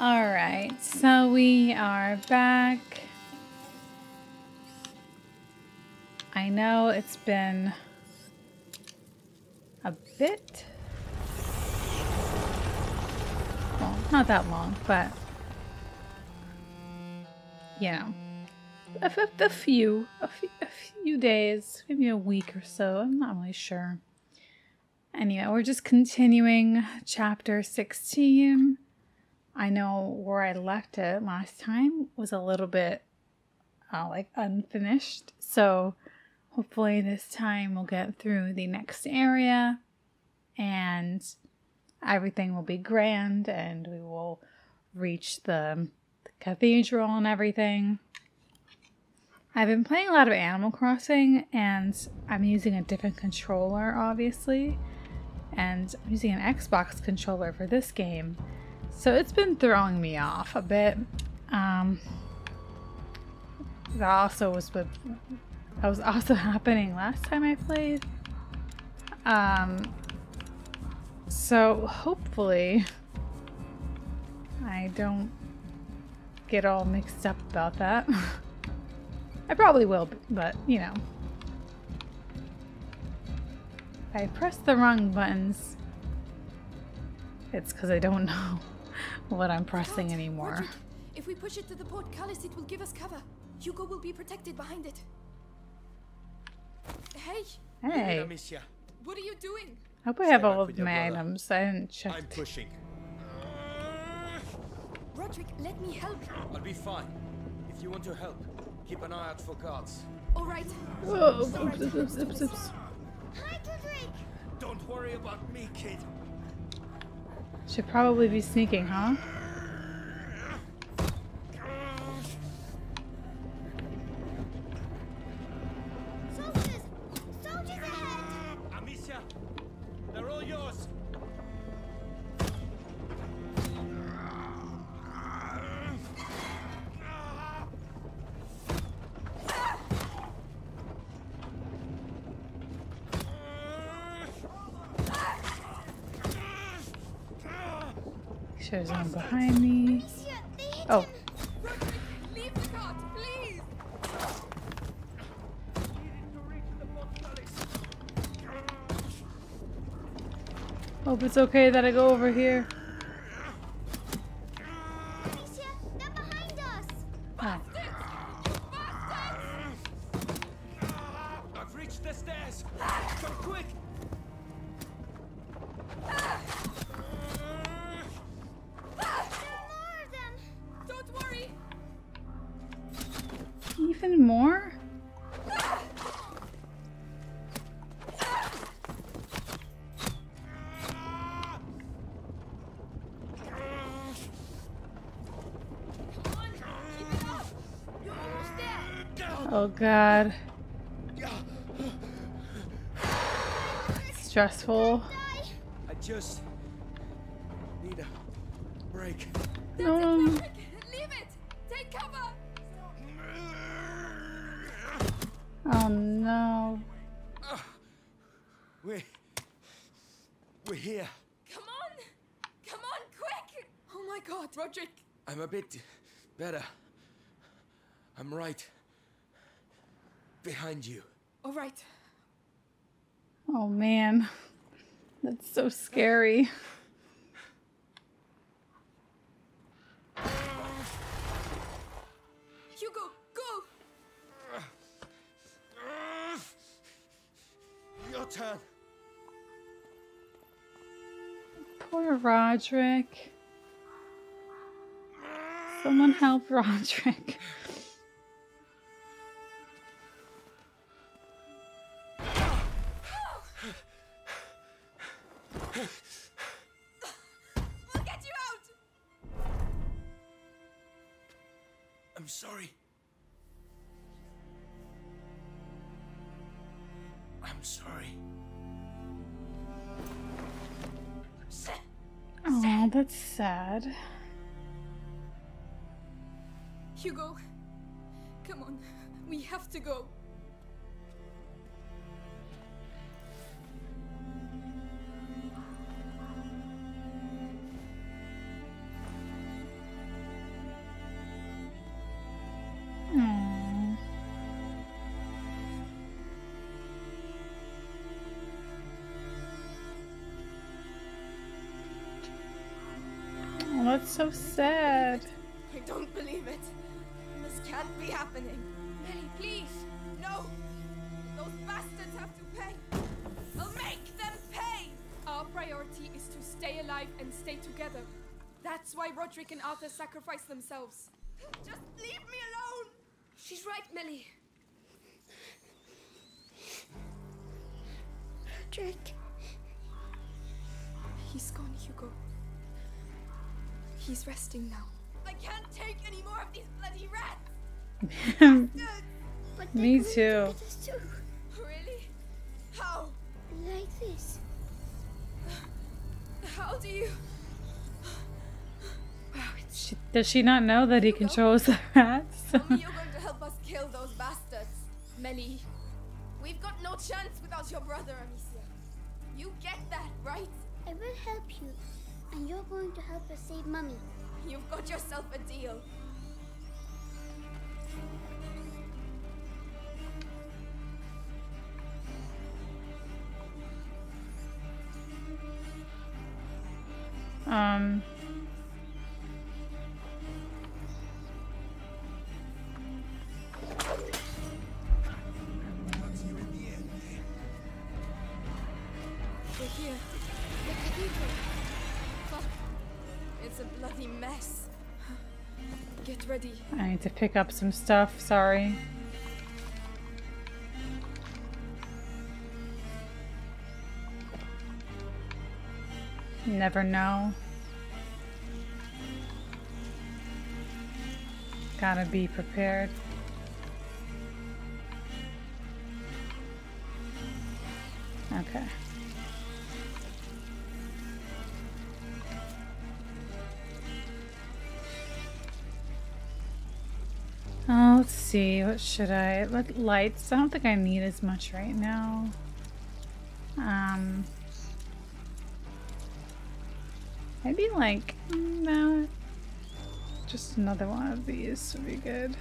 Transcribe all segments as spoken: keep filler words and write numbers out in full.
Alright, so we are back. I know it's been a bit, well, not that long, but, you know, a, a, a few, a few, a few days, maybe a week or so, I'm not really sure. Anyway, we're just continuing chapter sixteen. I know where I left it last time was a little bit uh, like unfinished, so hopefully this time we'll get through the next area and everything will be grand and we will reach the, the cathedral and everything. I've been playing a lot of Animal Crossing and I'm using a different controller, obviously, and I'm using an Xbox controller for this game. So it's been throwing me off a bit. Um, that also was what that was also happening last time I played. Um, so hopefully I don't get all mixed up about that. I probably will, but you know, if I press the wrong buttons, it's because I don't know what I'm pressing anymore. Roderick, if we push it to the portcullis, it will give us cover. Hugo will be protected behind it. Hey. Hey. Amicia. What are you doing? I hope I have all of my items. I didn't check. I'm pushing. Roderick, let me help. I'll be fine. If you want to help, keep an eye out for guards. All right. Whoa, oops, oops, oops, oops, oops. Hi, Roderick. Don't worry about me, kid. Should probably be sneaking, huh? Soldiers! Soldiers ahead! Amicia, they're all yours. There's one behind me. Oh. Roderick, leave the cart, please! Hope it's okay that I go over here. Amicia, they're behind us! Ah. I've reached the stairs. Come quick. Even more? Oh god. It's stressful. I just need a break. No, no, no. Leave it! Take cover! Oh no. Uh, we're we're here. Come on! Come on, quick! Oh my god, Roderick! I'm a bit better. I'm right behind you. All right. Oh man. That's so scary. Hugo, go! Your turn. Poor Roderick. Someone help Roderick. We'll get you out! I'm sorry. I'm sorry. Oh, that's sad. Hugo, come on. We have to go. that's so sad. I don't believe it. This can't be happening. Ellie, please. No. Those bastards have to pay. I'll make them pay. Our priority is to stay alive and stay together. That's why Roderick and Arthur sacrificed themselves. Just leave me alone. She's right, Millie. Roderick. He's gone, Hugo. He's resting now. I can't take any more of these bloody rats! But Me they're going to too. get us too. Really? How? Like this. How do you... Wow, it's... She, does she not know that he controls the rats? Tell me you're going to help us kill those bastards. Melly, we've got no chance without your brother, Amicia. You get that, right? I will help you. And you're going to help us save Mummy. You've got yourself a deal. Um... We're here. The cathedral. Fuck. It's a bloody mess. Get ready. I need to pick up some stuff, sorry. Never know. Gotta be prepared. Okay. Oh, let's see. What should I... Like, lights. I don't think I need as much right now. Um... Maybe like... No. Just another one of these would be good.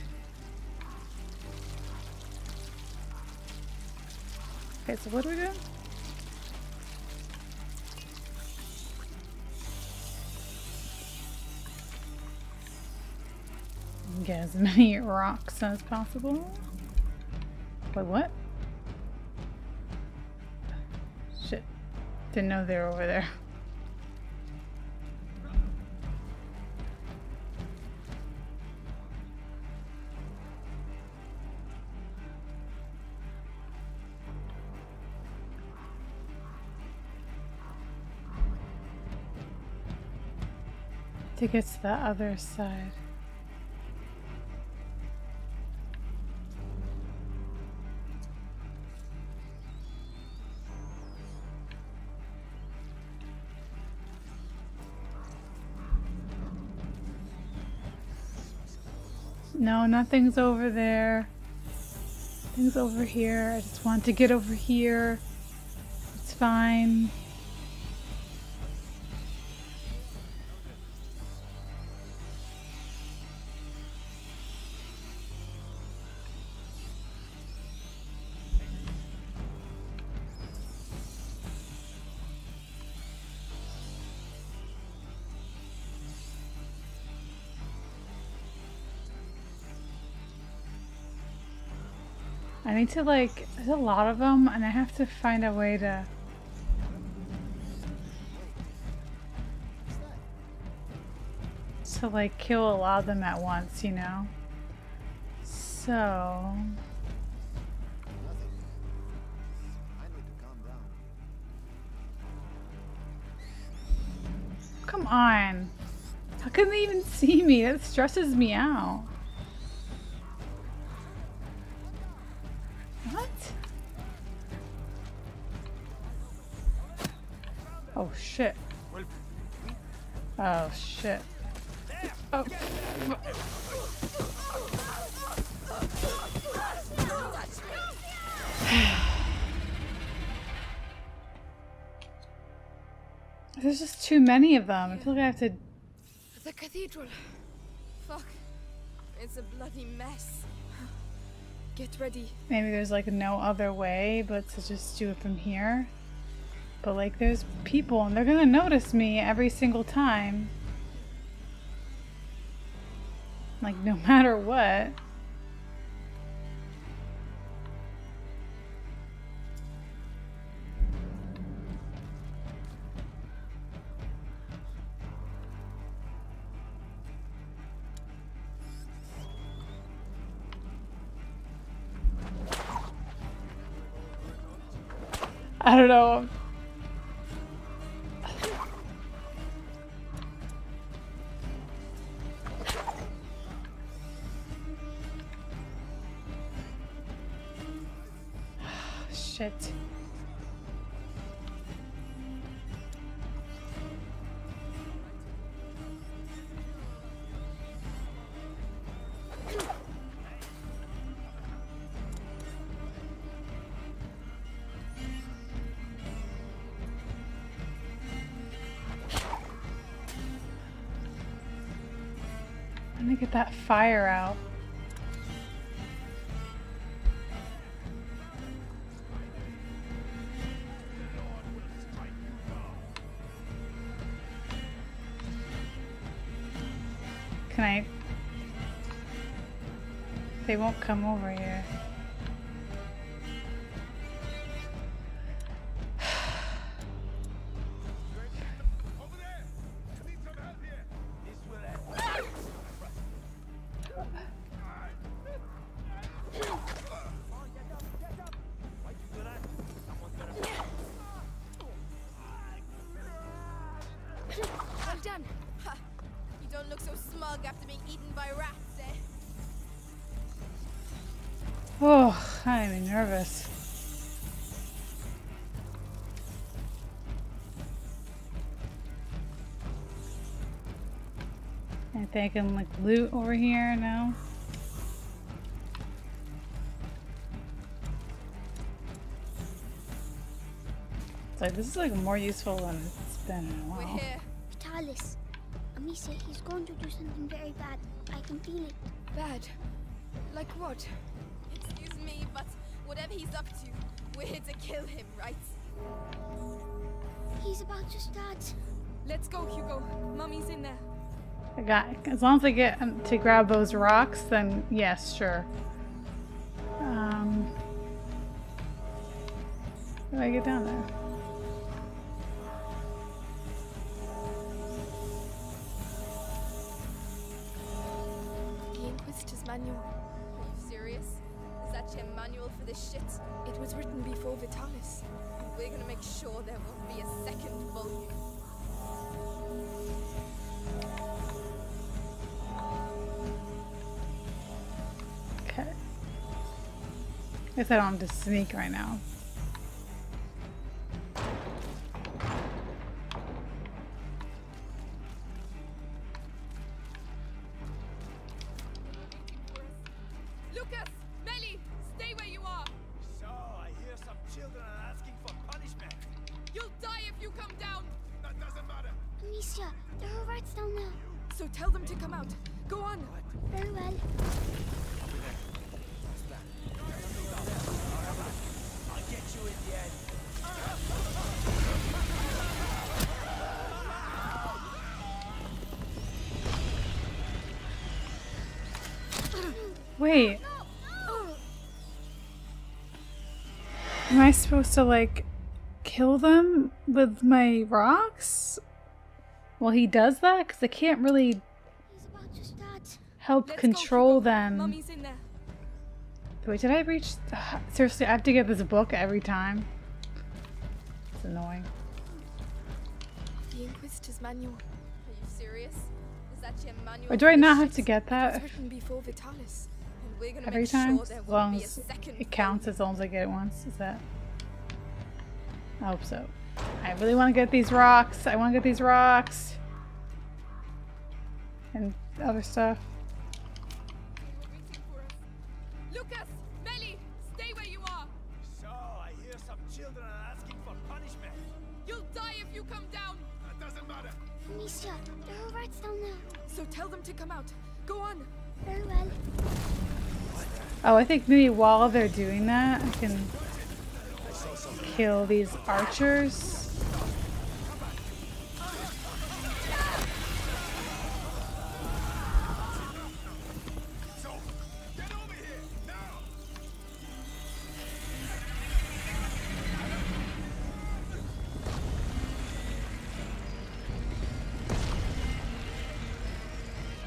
Okay, so what are we doing? Get as many rocks as possible. Wait, what? Shit. Didn't know they were over there. To get to the other side. No, nothing's over there. Things over here. I just want to get over here. It's fine. I need to like, there's a lot of them and I have to find a way to to like kill a lot of them at once, you know? So... Come on! How can they even see me? That stresses me out. What? Oh shit. Oh shit. Oh. There's just too many of them. I feel like I have to... The cathedral. Fuck. It's a bloody mess. Get ready. Maybe there's like no other way but to just do it from here. But like there's people and they're gonna notice me every single time. Like, no matter what. I don't know. Shit. Let me get that fire out. Can I? They won't come over here. Well done. Ha. You don't look so smug after being eaten by rats, eh? Oh, I'm nervous. I think I can like loot over here now. It's like this is like more useful than it's been in a We're while. here. Vitalis. Amicia, he's going to do something very bad. I can feel it. Bad. Like what? Excuse me, but whatever he's up to, we're here to kill him, right? He's about to start. Let's go, Hugo. Mummy's in there. I got, as long as I get um, to grab those rocks, then yes, sure. Um, how do I get down there? The Inquisitor's manual. Are you serious? Is that your manual for this shit? It was written before Vitalis. And we're gonna make sure there won't be a second volume. Okay. Guess I don't have to sneak right now. Lucas! Melly! Stay where you are! So, I hear some children are asking for punishment. You'll die if you come down! That doesn't matter. Amicia, there are rats down there. So tell them to come out. Go on! Very well. I'll get you in the end. Wait. Am I supposed to like kill them with my rocks? Well, he does that because I can't really He's about to start. help Let's control go, Hugo. them. Mummy's in there. Wait, did I reach? Ugh, seriously, I have to get this book every time. It's annoying. The Inquisitor's manual. Are you serious? Is that your manual? Or do I for not this have shit? to get It that was written before Vitalis. And we're gonna every make time? sure there As won't long be a as second it counts volume. as long as I get it once. Is that? I hope so. I really want to get these rocks. I want to get these rocks. And other stuff. Lucas! Melly! Stay where you are! So, I hear some children are asking for punishment. You'll die if you come down! That doesn't matter. Amicia, there are rats down there. So tell them to come out. Go on! Very well. Oh, I think maybe while they're doing that, I can kill these archers.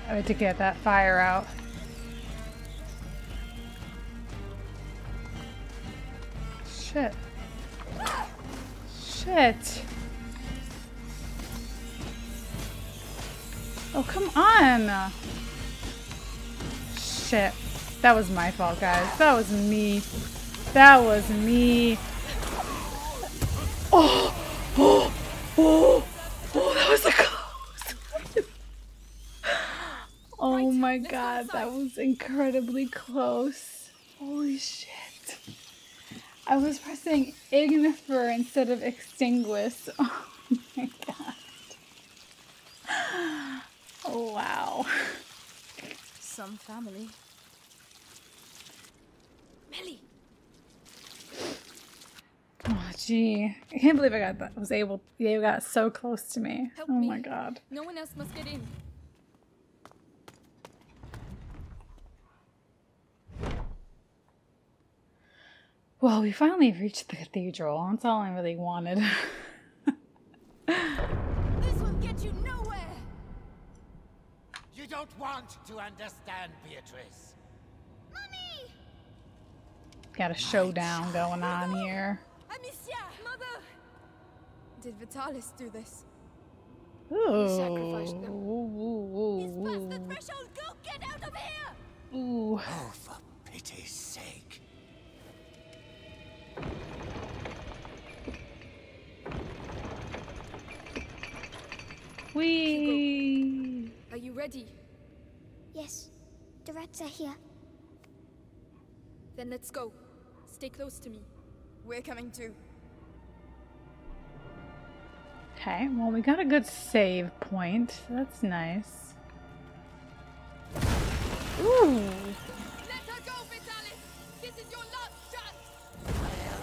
I had to get that fire out. Shit. Shit. Oh, come on. Shit. That was my fault, guys. That was me. That was me. Oh, oh, oh, oh, that was a close. Oh my god, that was incredibly close. Holy shit. I was pressing ignifer instead of extinguish. Oh my god. Oh wow. Some family. Melly. Oh gee. I can't believe I got that. Was able they got so close to me. Help Oh me. my god. No one else must get in. Well, we finally reached the cathedral. That's all I really wanted. This will get you nowhere. You don't want to understand, Beatrice. Mommy! Got a showdown going on here. Amicia! Mother! Did Vitalis do this? Ooh. sacrificed them. Ooh, He's ooh, past the ooh, threshold! Go get out of here! ooh. Oh, for pity's sake. Whee! Are you ready? Yes, the rats are here. Then let's go. Stay close to me. We're coming too. Okay, well, we got a good save point. That's nice. Ooh! Let her go, Vitalis! This is your last chance!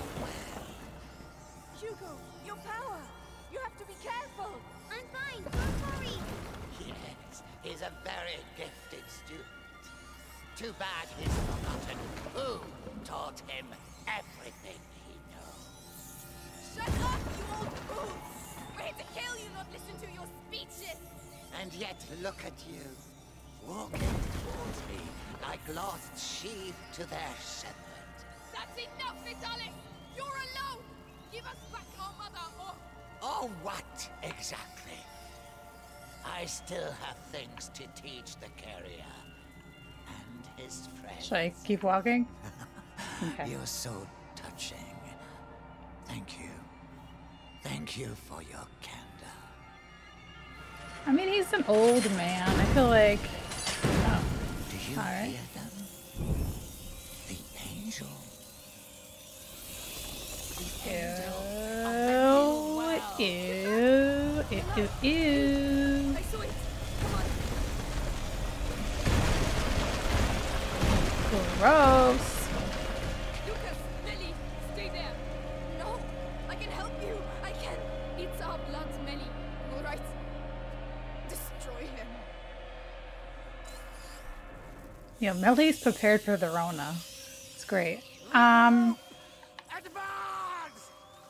Hugo, your power! You have to be careful! I'm fine, don't worry. Yes, he's a very gifted student. Too bad he's forgotten who taught him everything he knows. Shut up, you old fool! We're here to kill you, not listen to your speeches! And yet look at you, walking towards me like lost sheep to their shepherd. That's enough, Vitalis! You're alone! Give us back our mother, or... Oh, what exactly? I still have things to teach the carrier and his friends. Should I keep walking? Okay. You're so touching. Thank you. Thank you for your candor. I mean, he's an old man. I feel like... Oh, Do you all right. hear them? The angel. Ew, ew, ew, ew, ew. I saw it! Come on! Gross. Lucas! Melly! Stay there! No! I can help you! I can! It's our blood, Melly. Alright? Destroy him. Yeah, Melly's prepared for the Rona. It's great. Um, Advance!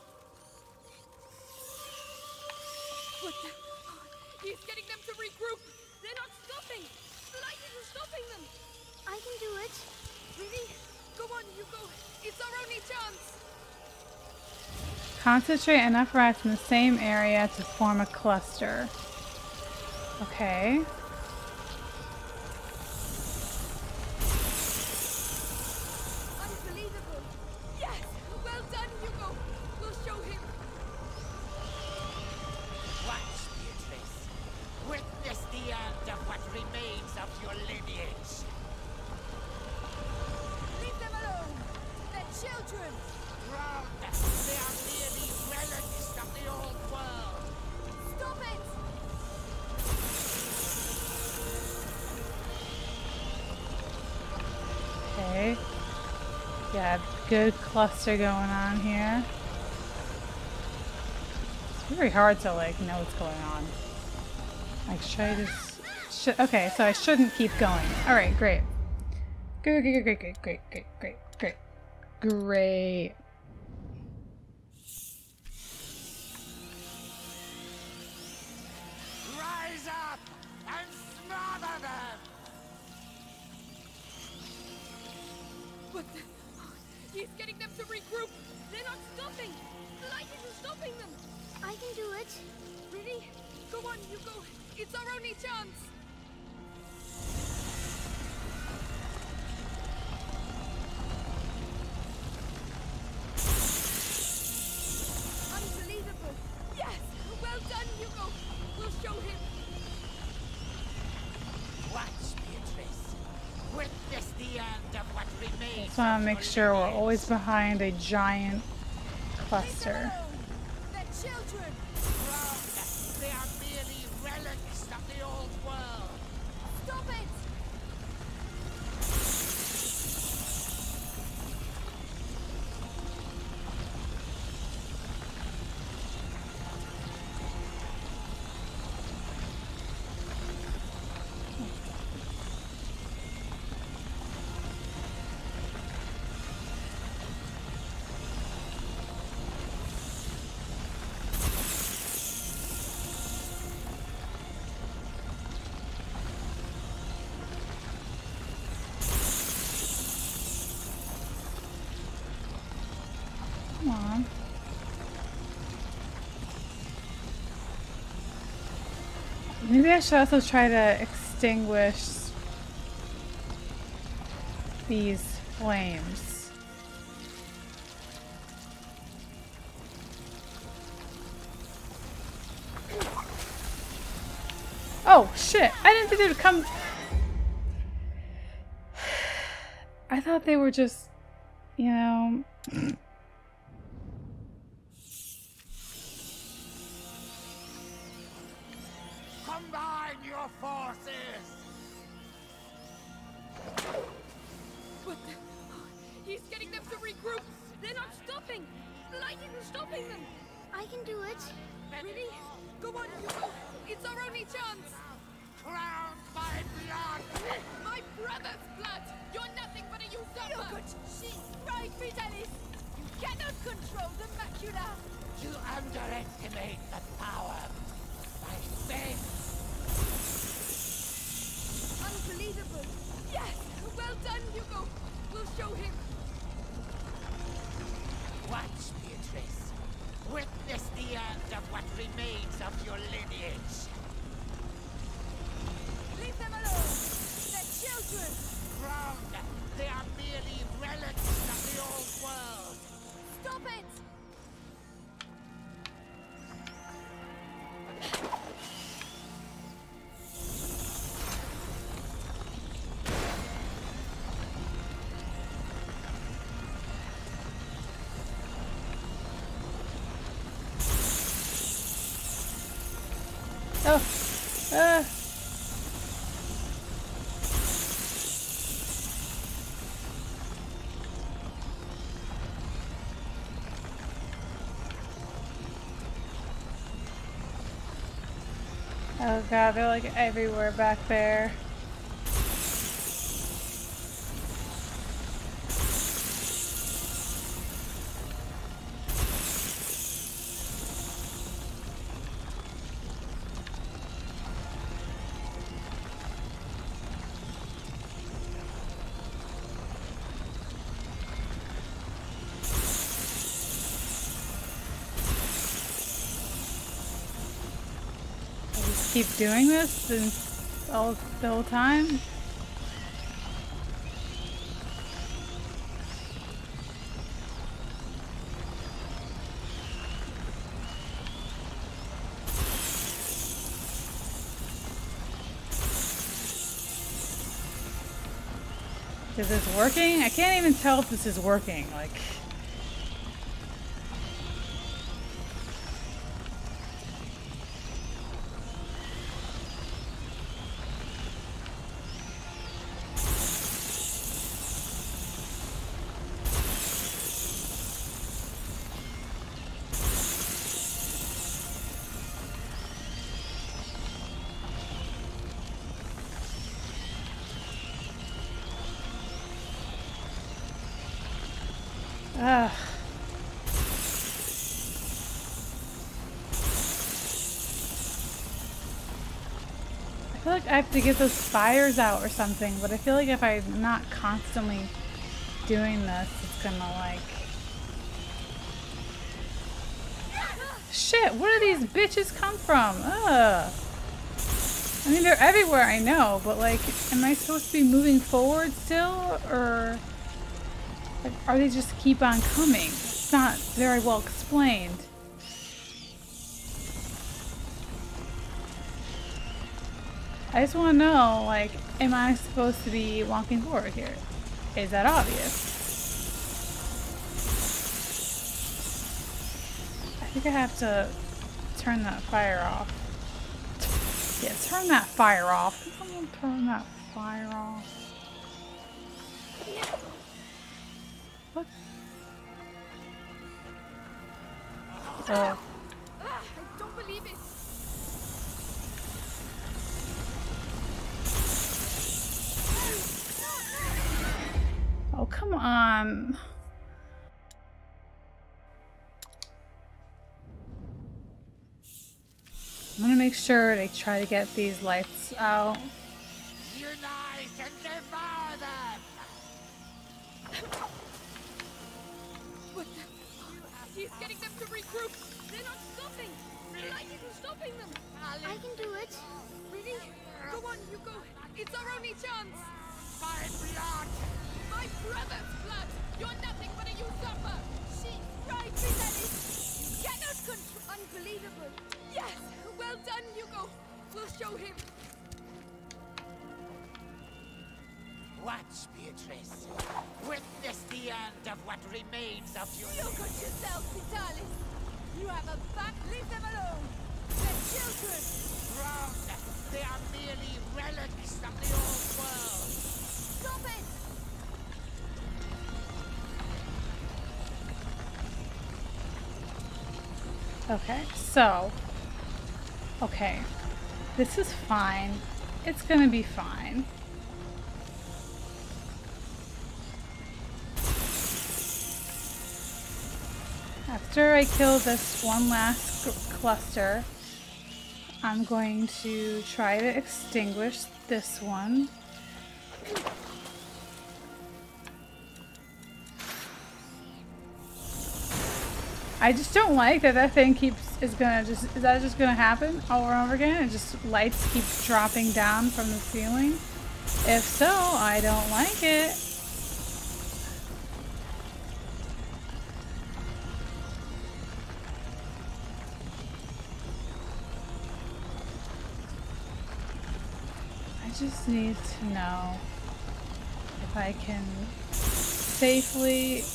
What the... He's getting them to regroup! They're not stopping! The light isn't stopping them! I can do it. Really? Go on, Hugo! It's our only chance! concentrate enough rats in the same area to form a cluster. Okay. Unbelievable! Yes! Well done, Hugo! We'll show him! Watch, Beatrice. Witness the end of what remains of your lineage. Leave them alone! They're children! Drown them. They are merely relics of the old world. Stop it! Okay. Yeah, good cluster going on here. It's very hard to like know what's going on. Like, should I just... Should, okay, so I shouldn't keep going. Alright, great. Great, great, great, great, great, great, great, great. Great. Rise up and smother them. stopping them. I can do it. Really? Go on, Hugo. It's our only chance. Unbelievable. Yes! Well done, Hugo. We'll show him. Watch, Beatrice. Witness the end of what remains. Just want to make sure we're always behind a giant cluster. They're children. Wrong. They are merely relics of the old world. Stop it. Come on. Maybe I should also try to extinguish these flames. Oh shit! I didn't think they would come. I thought they were just, you know. Combine your forces. What the? He's getting them to regroup. They're not stopping. The light isn't stopping them. I can do it. Really? Go on, Hugo. It's our only chance. Crowned by blood. My brother's blood. You're nothing but a usurper. She's right, Vitalis. You cannot control the macula. You underestimate the power of my faith. Unbelievable. Yes. Well done, Hugo. We'll show him. Watch, Beatrice. Witness the end of what remains of your lineage. Leave them alone. They're children. Wrong. They are merely relics of the old world. Stop it. Oh. Uh. Oh god, they're like everywhere back there. Keep doing this since all the whole time. Is this working? I can't even tell if this is working. Like. Ugh. I feel like I have to get those fires out or something, but I feel like if I'm not constantly doing this, it's gonna like... Shit, where do these bitches come from? Ugh. I mean, they're everywhere, I know, but like, am I supposed to be moving forward still? Or like, are they just keep on coming? It's not very well explained. I just want to know, like, am I supposed to be walking forward here? Is that obvious? I think I have to turn that fire off. Yeah, turn that fire off. I'm gonna turn that fire off. What? Oh. Ah, I don't believe it. Oh, come on. I'm gonna make sure they try to get these lights out. Unite and devour them! But he's getting them to regroup. They're not stopping. The light isn't stopping them. I can do it. Really? Go on, Hugo. It's our only chance. My blood! My brother's blood. You're nothing but a usurper. She tried me, Daddy. You cannot control. Unbelievable. Yes. Well done, Hugo. We'll show him. Watch, Beatrice. Witness the end of what remains of your... Look at yourself, Vitalis. You have a back. Leave them alone. They're children. Wrong. They are merely relics of the old world. Stop it. Okay, so, okay, this is fine. It's gonna be fine. After I kill this one last cluster, I'm going to try to extinguish this one. I just don't like that that thing keeps, is gonna just, is that just gonna happen over and over again? And just lights keep dropping down from the ceiling? If so, I don't like it. I just need to know if I can safely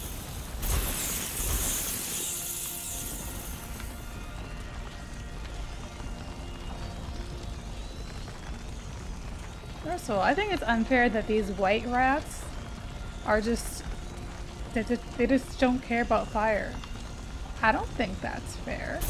First of all, I think it's unfair that these white rats are just, they just, they just don't care about fire. I don't think that's fair.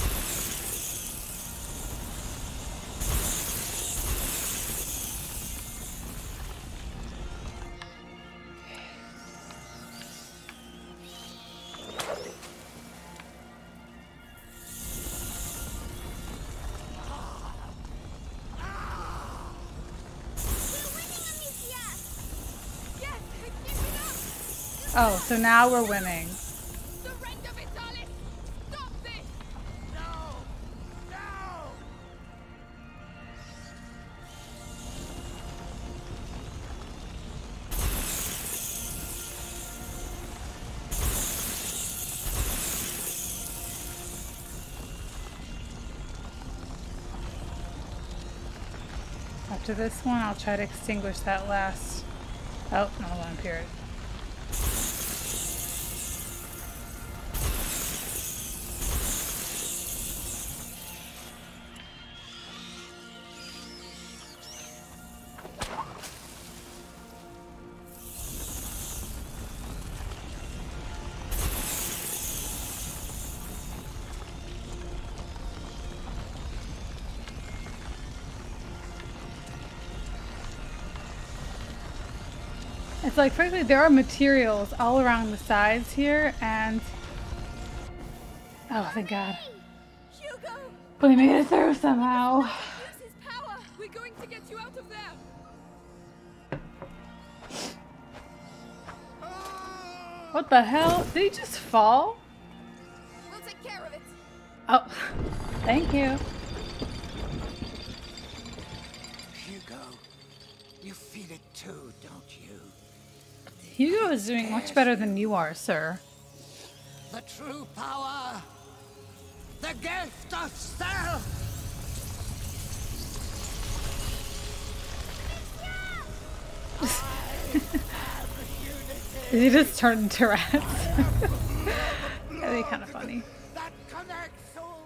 Oh, so now we're winning. Surrender, Vitalis! Stop this! No! No! After this one, I'll try to extinguish that last. Oh, no one appeared. It's like, frankly, there are materials all around the sides here, and oh, thank God. Hugo! We made it through somehow. Use his power! We're going to get you out of there! What the hell? Did he just fall? We'll take care of it. Oh, thank you. Hugo, you feel it too, don't you? Hugo is doing much better than you are, sir. The true power, the gift of self. Did he just turn into rats? That'd be kind of funny. That connects all